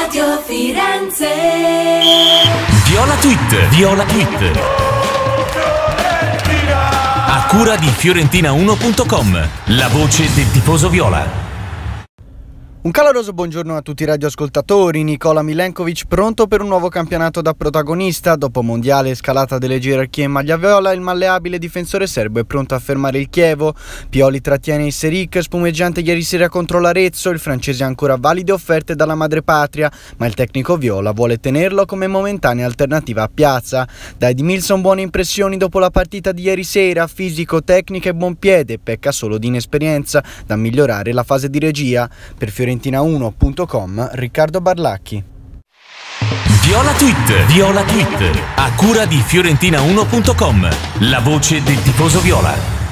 Radio Firenze. Viola Tweet. A cura di Fiorentina1.com, la voce del tifoso viola. Un caloroso buongiorno a tutti i radioascoltatori. Nikola Milenkovic pronto per un nuovo campionato da protagonista. Dopo mondiale e scalata delle gerarchie in maglia viola, il malleabile difensore serbo è pronto a fermare il Chievo. Pioli trattiene il Seric, spumeggiante ieri sera contro l'Arezzo. Il francese ha ancora valide offerte dalla madrepatria, ma il tecnico viola vuole tenerlo come momentanea alternativa a Piazza. Da Edmilson buone impressioni dopo la partita di ieri sera, fisico, tecnica e buon piede, pecca solo di inesperienza, da migliorare la fase di regia. Per Fiorentina1.com, Riccardo Barlacchi. Viola Tweet, a cura di Fiorentina1.com, la voce del tifoso viola.